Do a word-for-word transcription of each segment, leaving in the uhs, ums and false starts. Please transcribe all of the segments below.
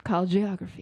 called Geography.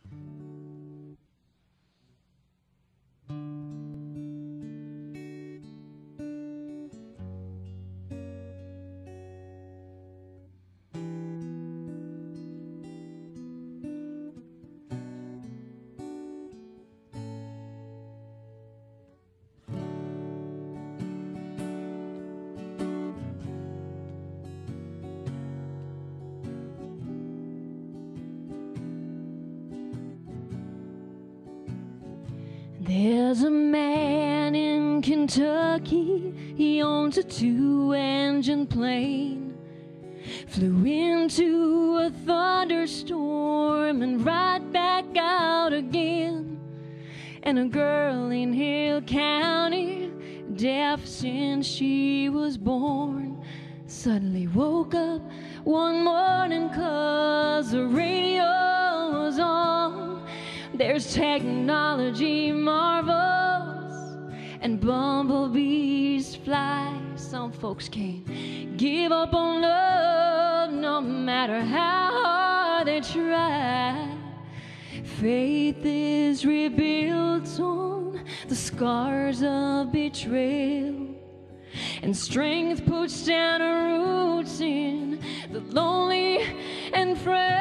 There's a man in Kentucky, he owns a two-engine plane. Flew into a thunderstorm and right back out again. And a girl in Hill County, deaf since she was born, suddenly woke up one morning 'cause the radio was on. There's technology marvels and bumblebees fly. Some folks can't give up on love no matter how hard they try. Faith is rebuilt on the scars of betrayal, and strength puts down roots in the lonely and frail.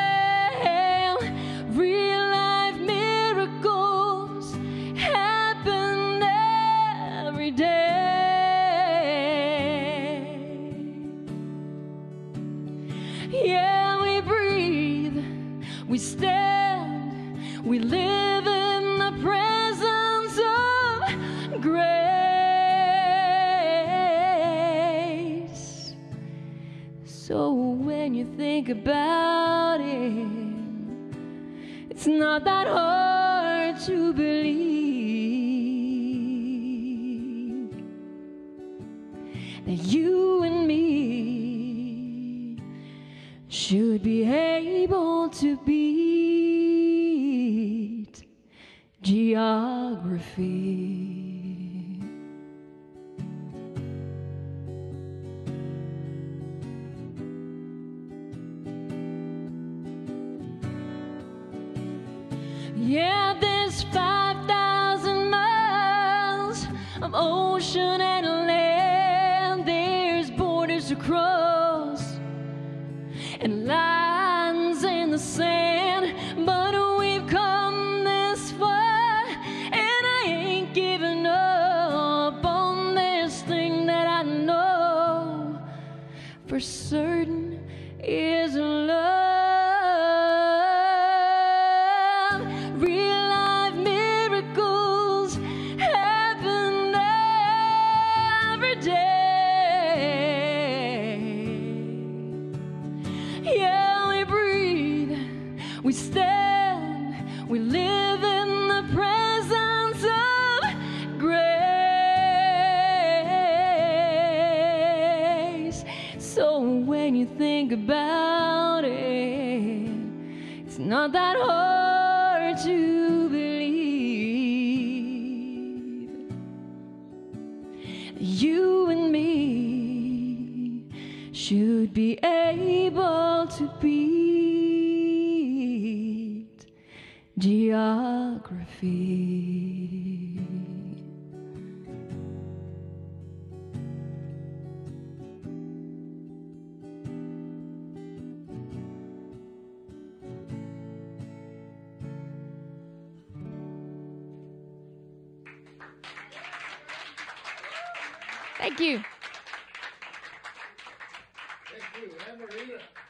Real life miracles happen every day. Yeah, we breathe, we stand, we live in the presence of grace. So when you think about it, it's not that hard to believe that you and me should be able to beat geography. Yeah, there's five thousand miles of ocean and land. There's borders to cross and lines in the sand. But we've come this far, and I ain't giving up on this thing that I know for certain is love. We stand, we live in the presence of grace. So when you think about it, it's not that hard to believe that you and me should be able to be geography. Thank you. Thank you, Ann-Marita.